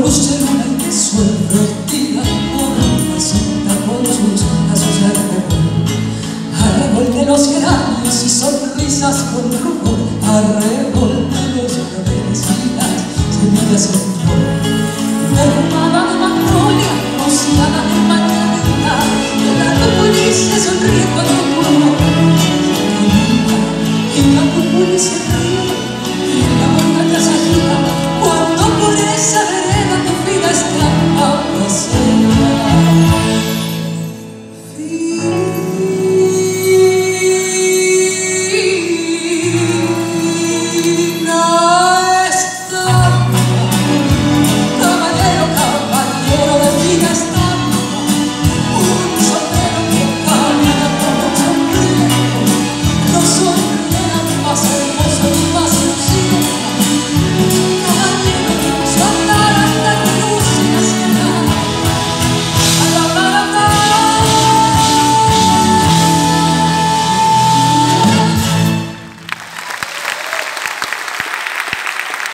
luz de luna que sueño tira por la cinta con sus lazos de arrebol de los geranios y sonrisas con rubor, arrebol de los claveles y las semillas en flor, perfumada de magnolia, rociada de mañanita, el gato feliz se sonríe cuando